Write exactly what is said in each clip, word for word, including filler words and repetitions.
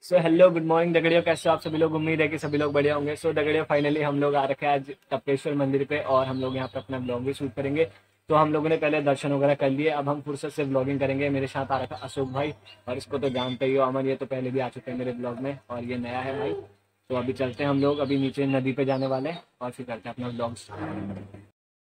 So hello good morning दगड़ियों, कैसे हो आप सभी लोग। उम्मीद है कि सभी लोग बढ़िया होंगे। सो दगड़ियों फाइनली हम लोग आ रखे हैं आज टपकेश्वर मंदिर पे और हम लोग यहाँ पे अपना ब्लॉग भी शूट करेंगे। तो हम लोगों ने पहले दर्शन वगैरह कर लिए, अब हम फुर्सत से ब्लॉगिंग करेंगे। मेरे साथ आ रखा अशोक भाई, और इसको तो जानते ही हो अमन, ये तो पहले भी आ चुके हैं मेरे ब्लॉग में और ये नया है भाई। तो अभी चलते हैं हम लोग, अभी नीचे नदी पे जाने वाले हैं और फिर करते हैं अपना ब्लॉग स्टार्ट।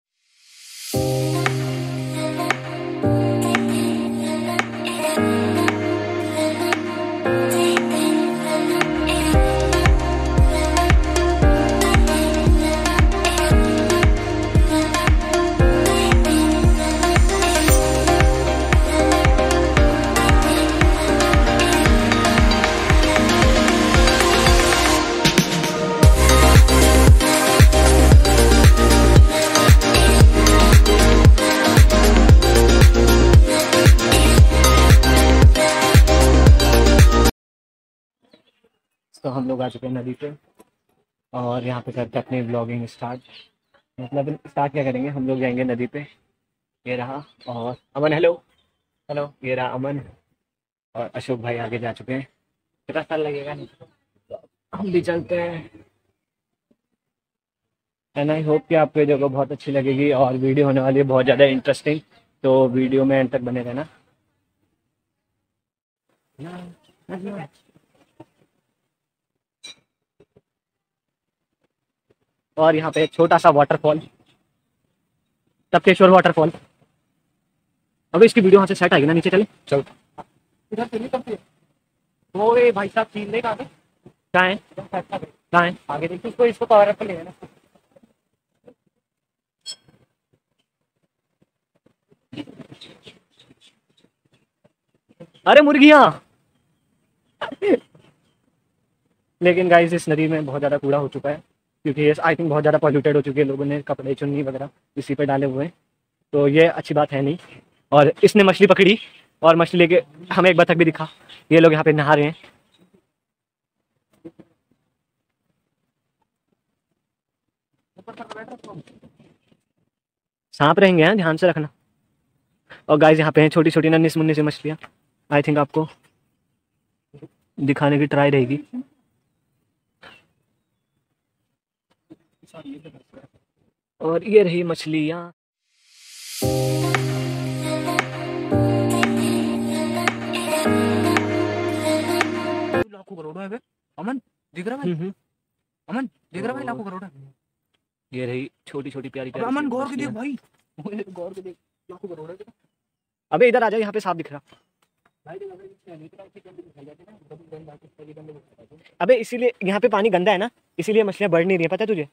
तो हम लोग आ चुके हैं नदी पे और यहाँ पे करते हैं अपनी ब्लॉगिंग स्टार्ट। मतलब स्टार्ट क्या करेंगे, हम लोग जाएंगे नदी पे। ये रहा और अमन, हेलो हेलो, ये रहा अमन और अशोक भाई आगे जा चुके हैं। कितना साल लगेगा, नहीं हम भी चलते हैं। एंड आई होप कि आपको ये जगह बहुत अच्छी लगेगी और वीडियो होने वाली है बहुत ज़्यादा इंटरेस्टिंग। तो वीडियो में एंड तक बने रहना। और यहाँ पे एक छोटा सा वाटरफॉल, टपकेश्वर वाटरफॉल। अबे इसकी वीडियो वहाँ से सेट आएगी ना, नीचे चले चल। इधर चलिए कब से वो ये भाई साहब सीन नहीं, कहाँ पे कहाँ है कहाँ है आगे देखिए, इसको इसको कवर अप ले ना। अरे मुर्गियाँ। लेकिन गाइस इस नदी में बहुत ज़्यादा कूड़ा हो चुका है, क्योंकि ये आई थिंक बहुत ज़्यादा पॉल्यूटेड हो चुकी है। लोगों ने कपड़े चुन्नी वगैरह इसी पे डाले हुए हैं, तो ये अच्छी बात है नहीं। और इसने मछली पकड़ी और मछली लेके हमें एक बतख भी दिखा। ये लोग यहाँ पे नहा रहे हैं। सांप रहेंगे हैं, ध्यान से रखना। और गाइस यहाँ पे हैं छोटी छोटी नन्ही मुन्नी सी मछलियाँ। आई थिंक आपको दिखाने की ट्राई रहेगी। और ये रही मछलियाँ। लाखों करोड़ है बे। अमन दिख रहा है, अमन दिख रहा है, लाखों करोड़ है। ये रही छोटी छोटी प्यारी अबे प्यारी अमन गौर के देख भाई, गौर के देख, लाखों करोड़ है। अबे इधर आ जाओ, यहाँ पे सांप दिख रहा। अबे इसीलिए यहाँ पे पानी गंदा है ना, इसीलिए मछलियाँ बढ़ नहीं रही है, पता है तुझे।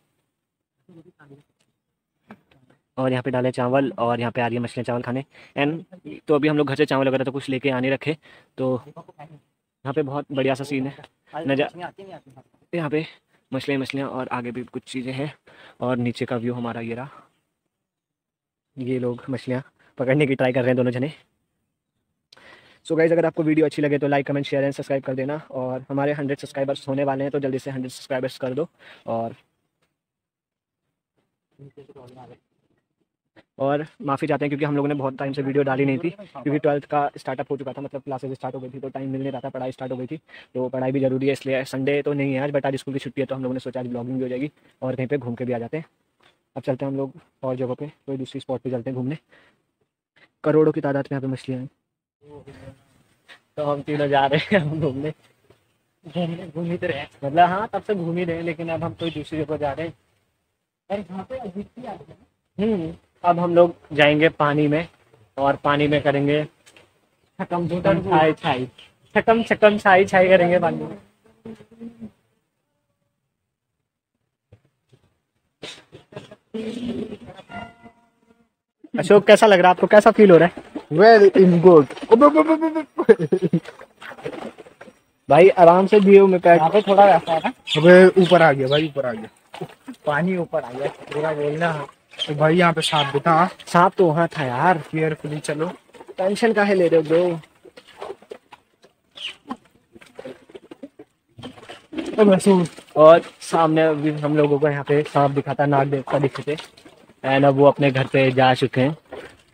और यहाँ पे डाले चावल और यहाँ पे आ रही है मछलियाँ चावल खाने। एंड तो अभी हम लोग घर से चावल वगैरह तो कुछ लेके आने रखे, तो यहाँ पे बहुत बढ़िया सा सीन है। नजा यहाँ पे मछलियाँ मछलियाँ और आगे भी कुछ चीज़ें हैं। और नीचे का व्यू हमारा ये रहा। ये लोग मछलियाँ पकड़ने की ट्राई कर रहे हैं दोनों जने। सो गाइज अगर आपको वीडियो अच्छी लगे तो like comment share and subscribe कर देना। और हमारे हंड्रेड सब्सक्राइबर्स होने वाले हैं, तो जल्दी से हंड्रेड सब्सक्राइबर्स कर दो। और और माफ़ी चाहते हैं क्योंकि हम लोगों ने बहुत टाइम से वीडियो डाली नहीं थी, क्योंकि ट्वेल्थ का स्टार्टअप हो चुका था, मतलब क्लासेज स्टार्ट हो गई थी, तो टाइम मिल नहीं रहा था, पढ़ाई स्टार्ट हो गई थी। तो पढ़ाई भी ज़रूरी है, इसलिए संडे तो नहीं है आज, बट आज स्कूल की छुट्टी है, तो हम लोगों ने सोचा आज ब्लॉगिंग भी हो जाएगी और कहीं पे घूम के भी आ जाते हैं। अब चलते हैं हम लोग और जगहों पे, कोई दूसरी स्पॉट पे चलते हैं घूमने। करोड़ों की तादाद में यहाँ पे मछलियाँ हैं, तो हम तीनों जा रहे हैं घूमने। घूमने घूम ही तो रहे, मतलब हाँ तब से घूम ही रहे हैं, लेकिन अब हम कोई दूसरी जगह जा रहे हैं। हम्म अब हम लोग जाएंगे पानी में और पानी में करेंगे छकम छकम छाई छाई छकम छकम छाई छाई करेंगे पानी में। अशोक कैसा लग रहा है आपको, कैसा फील हो रहा है? Well and good. भाई आराम से दिए में पैर, यहाँ पे थोड़ा रहता है ना। अबे ऊपर आ गया भाई, ऊपर आ गया, पानी ऊपर आ गया पूरा बोलना। तो भाई यहाँ पे सांप भी था। सांप तो वहाँ था यार, केयरफुली चलो, टेंशन काहे ले रहे हो दो। और सामने भी हम लोगों को यहाँ पे सांप दिखा था, नाग देवता दिखे थे, एंड अब वो अपने घर पे जा चुके हैं।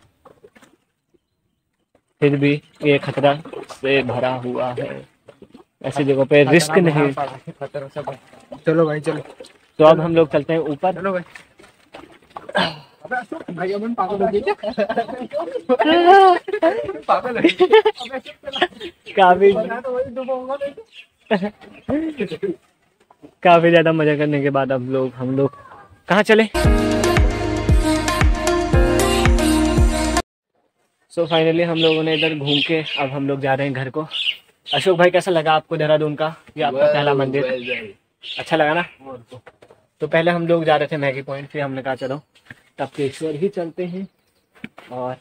फिर भी ये खतरा से भरा हुआ है। ऐसी जगह पे रिस्क नहीं। खतरा सब। चलो भाई चलो। तो अब हम लोग चलते हैं ऊपर। चलो भाई। अबे अशोक, भाई अपन पागल हो गए क्या? पागल है। काफी तो वही डूबूंगा मैं। काफी ज्यादा मजा करने के बाद अब लोग हम लोग कहाँ चले। सो so फाइनली हम लोगों ने इधर घूम के अब हम लोग जा रहे हैं घर को। अशोक भाई कैसा लगा आपको देहरादून का ये आपका well, पहला मंदिर? well, well. अच्छा लगा ना? तो पहले हम लोग जा रहे थे मैगी पॉइंट, फिर हमने कहा चलो टपकेश्वर ही चलते हैं और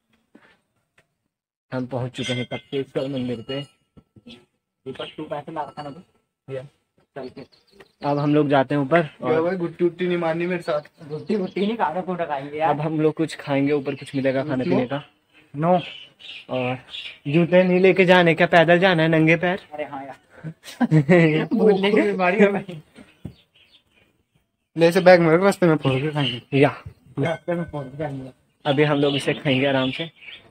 हम पहुंच चुके हैं टपकेश्वर मंदिर पे। अब हम लोग जाते हैं ऊपर और गुट्टी उट्टी नहीं मारनी मेरे साथ। गुट्टी गुट्टी नहीं खाना फोटा खाएंगे यार। अब हम लोग कुछ खाएंगे, ऊपर कुछ मिलेगा खाने पीने का। नो। और जूते नहीं लेके जाने, क्या पैदल जाना है नंगे पैर? अरे हाँ यार बोलने की बीमारी है भाई। ले से बैग में रास्ते में फोड़ के खाएंगे या रास्ते में फोड़ के खाएंगे। अभी हम लोग इसे खाएंगे आराम से।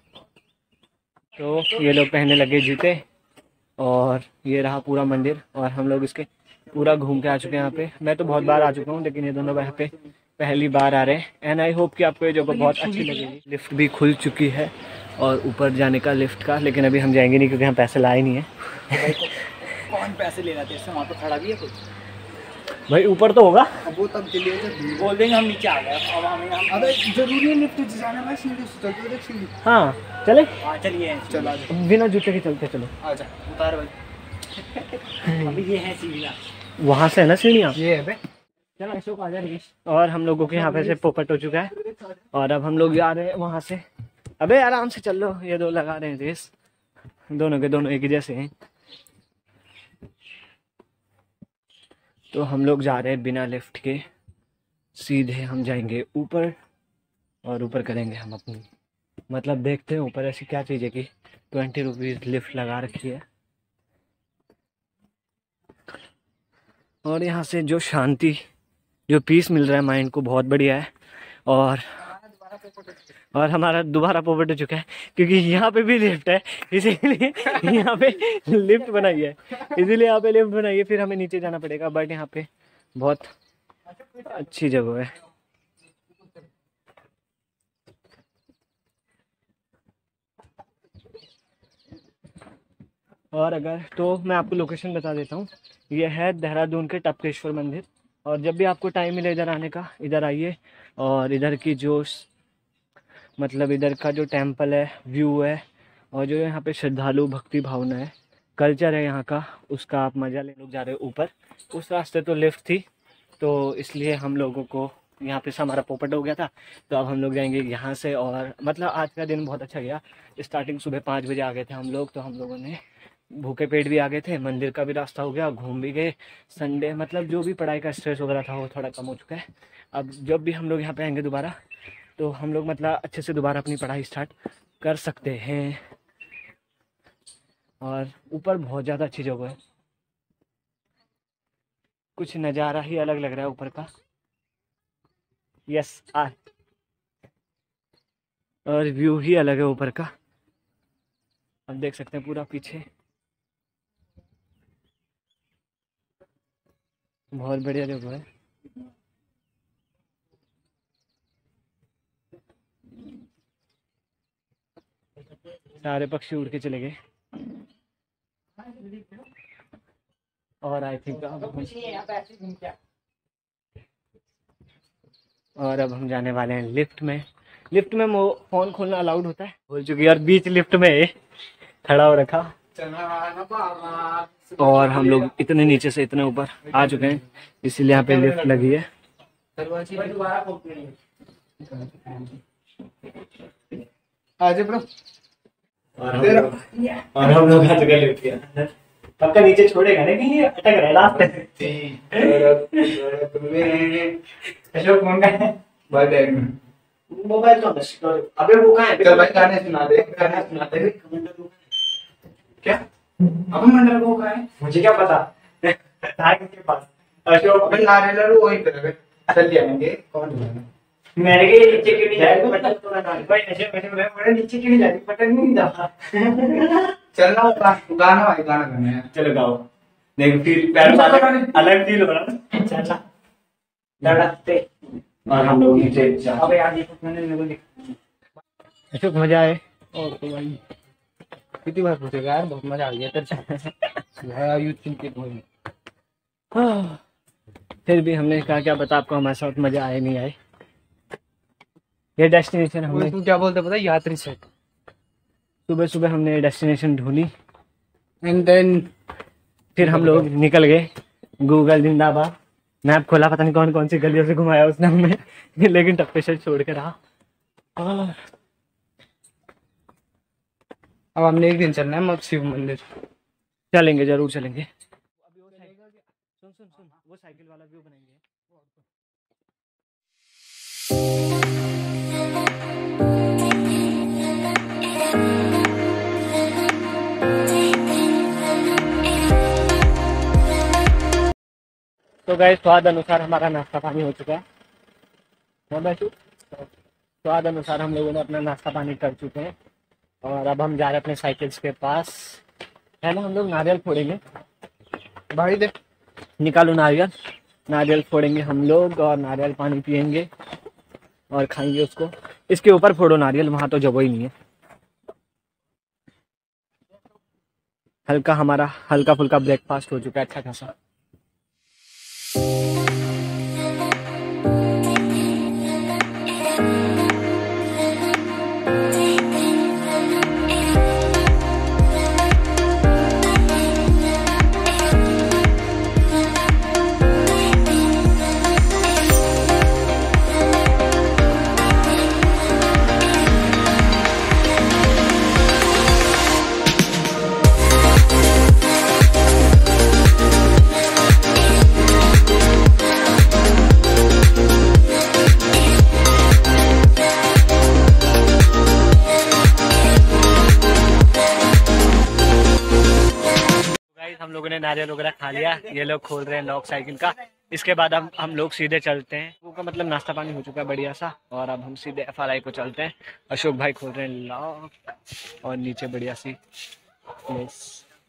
तो ये लोग पहनने लगे जूते और ये रहा पूरा मंदिर और हम लोग इसके पूरा घूम के आ चुके हैं यहाँ पे। मैं तो बहुत बार आ चुका हूँ लेकिन ये दोनों यहाँ पे पहली बार आ रहे हैं एंड आई होप कि आपको ये जगह बहुत अच्छी लगेगी। लिफ्ट भी खुल चुकी है और ऊपर जाने का लिफ्ट का, लेकिन अभी हम जाएंगे नहीं क्योंकि हम पैसे लाए नहीं है। कौन पैसे ले रहा था इससे? वहाँ पे खड़ा भी है कुछ भाई ऊपर तो होगा। अब वो तब चलिए जब बोल देंगे हम नीचे आ गए। अब हमें हम अबे जरूरी है लिफ्ट से जाना भाई, सीढ़ी से चलते देख सीढ़ी। हाँ चले हाँ चलिए चल आ जा। बिना जूते के चलते चलो। आ जा उतार भाई। अभी ये है सीढ़ियाँ, वहाँ से है ना सीढ़ियाँ। ये है बे। चलो अशोक आ जा रही। और हम लोगों के यहाँ पे से पोपट हो चुका है और अब हम लोग जा रहे हैं वहाँ से। अबे आराम से चल लो, ये दो लगा रहे हैं रेस, दोनों के दोनों एक ही जैसे हैं। तो हम लोग जा रहे हैं बिना लिफ्ट के, सीधे हम जाएंगे ऊपर और ऊपर करेंगे हम अपनी, मतलब देखते हैं ऊपर ऐसी क्या चीज़ है कि ट्वेंटी रुपीज़ लिफ्ट लगा रखी है। और यहाँ से जो शांति, जो पीस मिल रहा है माइंड को, बहुत बढ़िया है। और और हमारा दोबारा पोपट हो चुका है क्योंकि यहाँ पे भी लिफ्ट है, इसीलिए यहाँ पे लिफ्ट बनाई है, इसीलिए यहाँ पे लिफ्ट बनाई है। फिर हमें नीचे जाना पड़ेगा, बट यहाँ पे बहुत अच्छी जगह है। और अगर तो मैं आपको लोकेशन बता देता हूँ, ये है देहरादून के टपकेश्वर मंदिर। और जब भी आपको टाइम मिले इधर आने का, इधर आइए और इधर की जो मतलब इधर का जो टेम्पल है, व्यू है और जो यहाँ पे श्रद्धालु भक्ति भावना है, कल्चर है यहाँ का, उसका आप मज़ा ले। लोग जा रहे हो ऊपर, उस रास्ते तो लिफ्ट थी तो इसलिए हम लोगों को यहाँ पे से हमारा पोपट हो गया था। तो अब हम लोग जाएंगे यहाँ से। और मतलब आज का दिन बहुत अच्छा गया। स्टार्टिंग सुबह पाँच बजे आ गए थे हम लोग, तो हम लोगों ने भूखे पेट भी आ गए थे, मंदिर का भी रास्ता हो गया, घूम भी गए। संडे मतलब जो भी पढ़ाई का स्ट्रेस वगैरह था वो थोड़ा कम हो चुका है। अब जब भी हम लोग यहाँ पे आएंगे दोबारा तो हम लोग मतलब अच्छे से दोबारा अपनी पढ़ाई स्टार्ट कर सकते हैं। और ऊपर बहुत ज़्यादा अच्छी जगह है, कुछ नज़ारा ही अलग लग रहा है ऊपर का। यस आ और व्यू ही अलग है ऊपर का, आप देख सकते हैं पूरा पीछे, बहुत बढ़िया जगह है। सारे पक्षी उड़ के चले गए और आई थिंक और अब हम जाने वाले हैं लिफ्ट में। लिफ्ट में वो फोन खोलना अलाउड होता है, बोल चुकी और बीच लिफ्ट में खड़ा हो रखा। और हम लोग इतने नीचे से इतने ऊपर आ चुके हैं, इसीलिए यहाँ पे लिफ्ट लगी है। आजे ब्रो। और हम लोग और हम लोग आ चुके लिफ्ट के अंदर। पक्का नीचे छोड़ेगा ना कहीं, अटक रहा है लास्ट में। अशोक फोन का है भाई बैग में मोबाइल तो अबे वो कहाँ है? चल भाई गाने सुना दे, गाने सुना दे। क्या अब मंडल को कहाँ है? मुझे क्या पता था किसके पास। अशोक अबे नारेलर वही पे है, चल जाएंगे। कौन है? मेरे के नीचे क्यों नहीं जा रही बटन? तो मैं भाई नशे में मैं बड़ा नीचे क्यों नहीं जा रही, बटन नहीं दबा। चलना वो गा- गाना भाई गाना गाना है। चलो गाओ। देख फील पैर अलग अलग फील हो रहा है। चला लड़कते और हम लोग नीचे जा। अबे यार ये कुछ मैंने मेरे को दिख- अशोक मजा आए। और तो भाई कितनी बार पूछेगा यार, बहुत मजा आ गया तेरे से यार। यूथ चिंतित हुई हाँ, फिर भी हमने कहा क्या बता आपको हमारे साथ मजा आए नहीं आए। ये डेस्टिनेशन हमने तू क्या बोलते पता है, यात्री सेट। सुबह सुबह हमने डेस्टिनेशन ढूंढी, एंड देन फिर हम लोग निकल गए। गूगल जिंदाबाद, मैप खोला, पता नहीं कौन कौन सी गलियों से घुमाया उसने हमें लेकिन टप्पे से छोड़ कर रहा। और अब हमने एक दिन चलना है मत शिव मंदिर। चलेंगे, जरूर चलेंगे। अभी वो साइकिल, सुन सुन सुन, वो साइकिल वाला व्यू बनाएंगे। तो गाइस स्वाद अनुसार हमारा नाश्ता पानी हो चुका है। हाँ बैठू। स्वाद अनुसार हम लोगों ने अपना नाश्ता पानी कर चुके हैं और अब हम जा रहे हैं अपने साइकिल्स के पास, है ना। हम लोग नारियल फोड़ेंगे। भाई देख निकालो नारियल। नारियल फोड़ेंगे हम लोग और नारियल पानी पियेंगे और खाएंगे उसको। इसके ऊपर फोड़ो नारियल, वहां तो जगह ही नहीं है। हल्का हमारा हल्का फुल्का ब्रेकफास्ट हो चुका है, अच्छा खासा। हम लोगों ने नारियल वगैरह खा लिया। ये लोग खोल रहे हैं लॉक साइकिल का। इसके बाद हम हम लोग सीधे चलते हैं। वो का मतलब नाश्ता पानी हो चुका है बढ़िया सा, और अब हम सीधे एफ आर आई को चलते हैं। अशोक भाई खोल रहे हैं लॉक और नीचे बढ़िया सी प्लेस।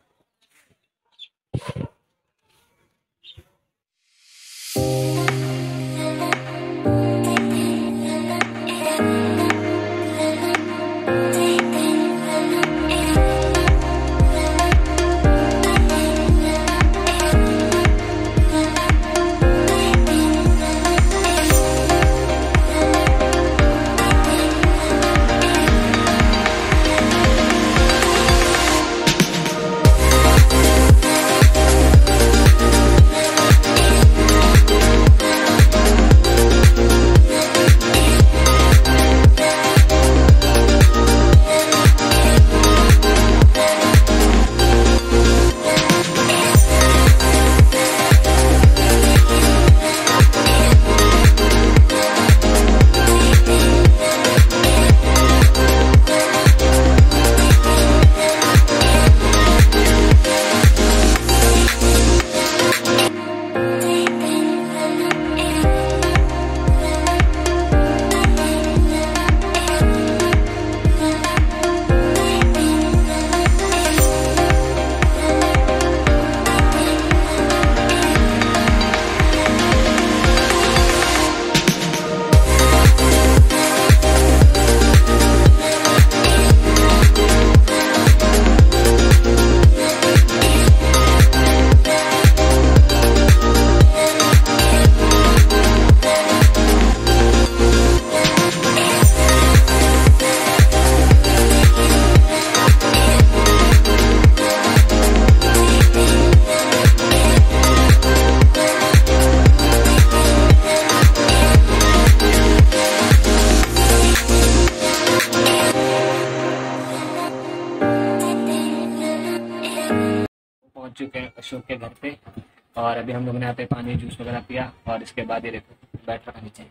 चुके हैं अशोक के घर पे, और अभी हम लोगों ने यहाँ पे पानी जूस वगैरह पिया, और इसके बाद ये देखो बैठ रखा नीचे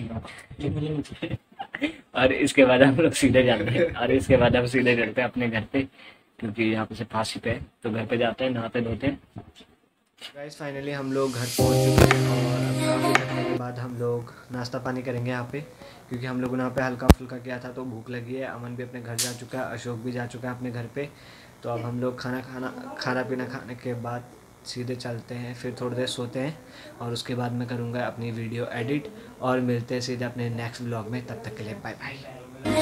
और इसके बाद हम लोग सीधे जाते हैं, और इसके बाद हम सीधे चलते हैं अपने घर पे, क्योंकि यहाँ पे से पास ही पे है। तो घर पे जाते हैं, नहाते धोते हैं। गाइस फाइनली हम लोग घर पहुँच चुके हैं, और अब काफ़ी थकने के बाद हम लोग नाश्ता पानी करेंगे यहाँ पे, क्योंकि हम लोगों ने यहाँ पे हल्का फुल्का किया था तो भूख लगी है। अमन भी अपने घर जा चुका है, अशोक भी जा चुका है अपने घर पे। तो अब हम लोग खाना खाना खाना पीना खाने के बाद सीधे चलते हैं, फिर थोड़ी देर सोते हैं और उसके बाद मैं करूँगा अपनी वीडियो एडिट और मिलते हैं सीधे अपने नेक्स्ट व्लॉग में। तब तक के लिए बाय बाय।